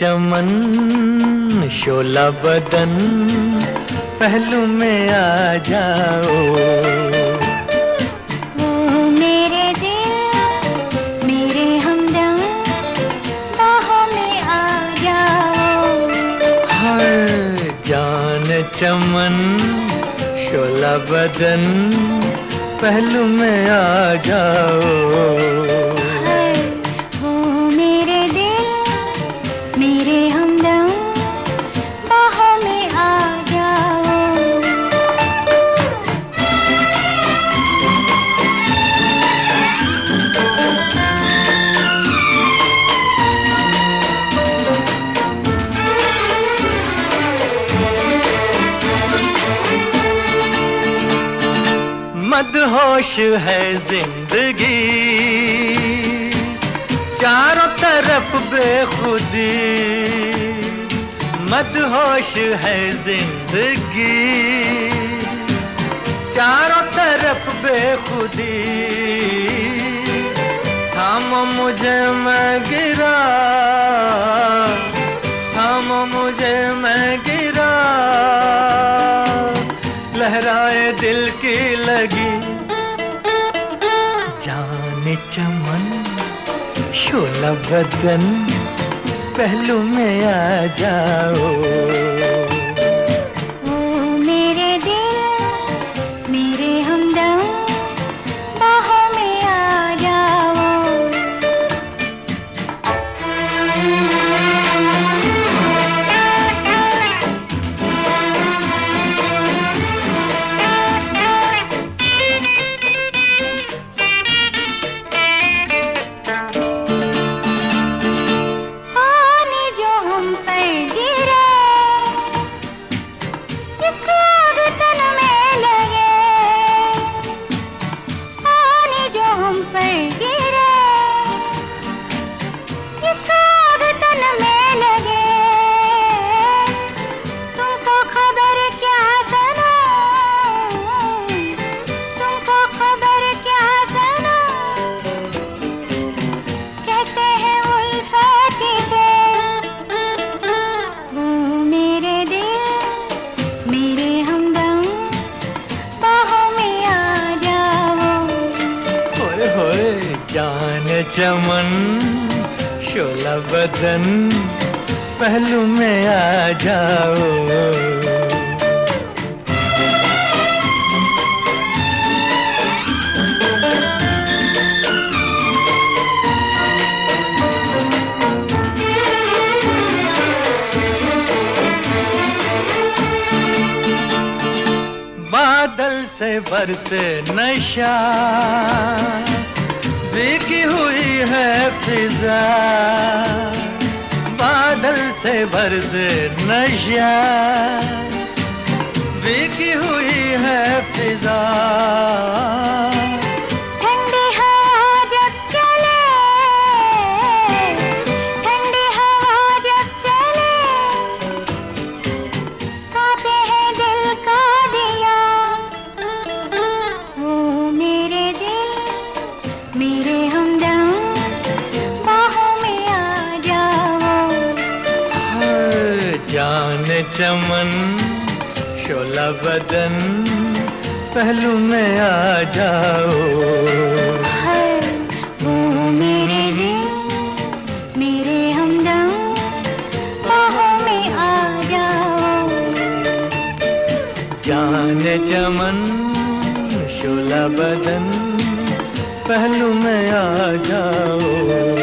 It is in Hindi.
चमन शोला बदन पहलू में आ जाओ। ओ मेरे दिल मेरे हमदम बाहों में आ जाओ। हर जान चमन शोला बदन पहलू में आ जाओ। मदहोश है जिंदगी चारों तरफ बेखुदी, मदहोश है जिंदगी चारों तरफ बेखुदी। थामो मुझे मैं गिरा, थामो मुझे मैं गिरा, लहराए दिल की लगी। जाने चमन शोला बदन पहलू में आ जाओ। ओ मेरे दिल मेरे हमदम बाहों में आ जाओ। जान चमन शोला बदन पहलू में आ जाओ। बादल से बरसे नशा भीगी हुई है फिजा, बादल से बरसे नशा भीगी हुई है फिजा। ठंडी हवा जब चले, ठंडी हवा जब चले, कांपते हैं दिल का दिया। ओ मेरे दिल मेरे हमदम बाहों में आ जाओ। जान चमन शोला बदन पहलू में आ जाओ। वो मेरे दिल मेरे हमदम बाहों में आ जाओ। जान चमन शोला बदन पहलू में आ जाओ।